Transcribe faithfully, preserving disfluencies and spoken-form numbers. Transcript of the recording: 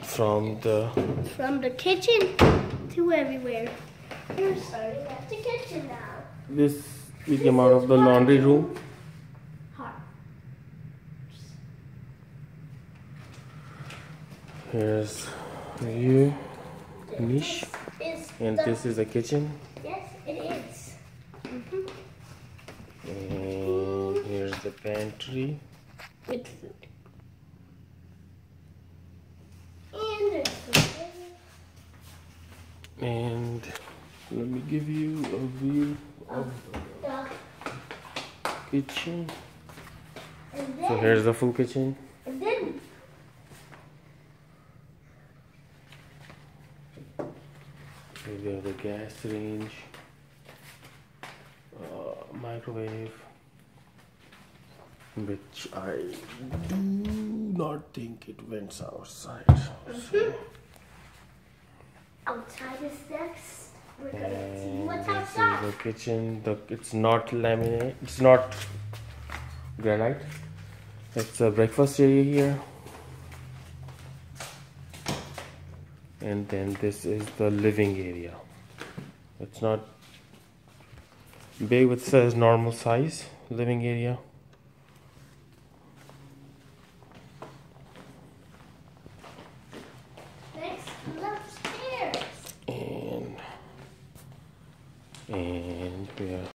from the from the kitchen to everywhere. We're starting at the kitchen now. This we came out of the laundry room. Hot. Here's view, niche, and the, this is the kitchen. Yes, it is. Mm-hmm. And here's the pantry. With food. And there's food. And let me give you a view of the kitchen. And then, So here's the full kitchen. And then We have the gas range, uh, microwave, which I do not think it went outside. mm-hmm. Outside is next. We're gonna see And what's this outside. is the kitchen. The it's not laminate. It's not granite. It's a breakfast area here. And then this is the living area. It's not big, it says normal size living area. Next, upstairs. And and we are